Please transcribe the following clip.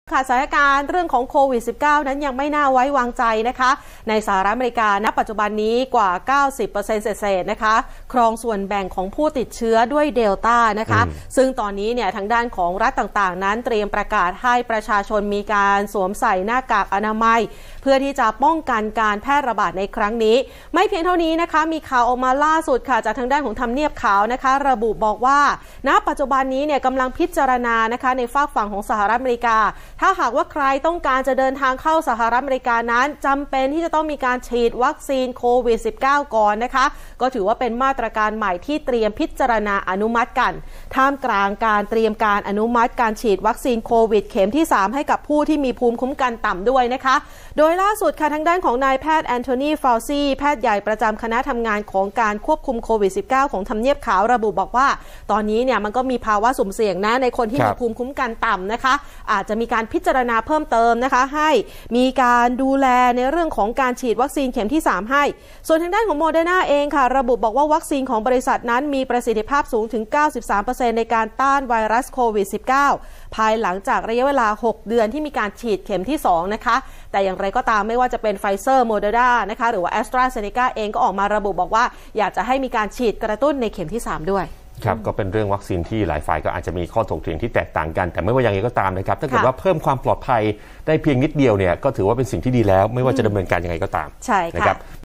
ค่ะสถานการณ์เรื่องของโควิด -19 นั้นยังไม่น่าไว้วางใจนะคะในสหรัฐอเมริกาณปัจจุบันนี้กว่า 90% เศษๆนะคะครองส่วนแบ่งของผู้ติดเชื้อด้วยเดลต้านะคะซึ่งตอนนี้เนี่ยทางด้านของรัฐต่างๆนั้นเตรียมประกาศให้ประชาชนมีการสวมใส่หน้ากากอนามัยเพื่อที่จะป้องกันการแพร่ระบาดในครั้งนี้ไม่เพียงเท่านี้นะคะมีข่าวออกมาล่าสุดค่ะจากทางด้านของทำเนียบขาวนะคะระบุบอกว่าณปัจจุบันนี้เนี่ยกำลังพิจารณานะคะในฝากฝั่งของสหรัฐอเมริกาถ้าหากว่าใครต้องการจะเดินทางเข้าสหรัฐอเมริกานั้นจำเป็นที่จะต้องมีการฉีดวัคซีนโควิด -19 ก่อนนะคะก็ถือว่าเป็นมาตรการใหม่ที่เตรียมพิจารณาอนุมัติกันท่ามกลางการเตรียมการอนุมัติการฉีดวัคซีนโควิดเข็มที่ 3ให้กับผู้ที่มีภูมิคุ้มกันต่ำด้วยนะคะโดยล่าสุดค่ะทางด้านของนายแพทย์แอนโทนีฟาวซีแพทย์ใหญ่ประจำคณะทำงานของการควบคุมโควิด -19 ของทำเนียบขาวระบุบอกว่าตอนนี้เนี่ยมันก็มีภาวะสุ่มเสี่ยงนะในคนที่มีภูมิคุ้มกันต่ำนะคะอาจจะมีการพิจารณาเพิ่มเติมนะคะให้มีการดูแลในเรื่องของการฉีดวัคซีนเข็มที่ 3ให้ส่วนทางด้านของโมเดอร์นาเองค่ะระบุบอกว่าวัคซีนของบริษัทนั้นมีประสิทธิภาพสูงถึง 93% ในการต้านไวรัสโควิด -19 ภายหลังจากระยะเวลา 6 เดือนที่มีการฉีดเข็มที่ 2 นะคะแต่อย่างไรก็ตามไม่ว่าจะเป็นไฟเซอร์โมเดอร์นานะคะหรือว่าแอสตราเซเนกาเองก็ออกมาระบุบอกว่าอยากจะให้มีการฉีดกระตุ้นในเข็มที่ 3 ด้วยครับก็เป็นเรื่องวัคซีนที่หลายฝ่ายก็อาจจะมีข้อถกเถียงที่แตกต่างกันแต่ไม่ว่าอย่างไรก็ตามนะครับถ้าเกิดว่าเพิ่มความปลอดภัยได้เพียงนิดเดียวเนี่ยก็ถือว่าเป็นสิ่งที่ดีแล้วไม่ว่าจะดำเนินการยังไงก็ตามใช่ค่ะ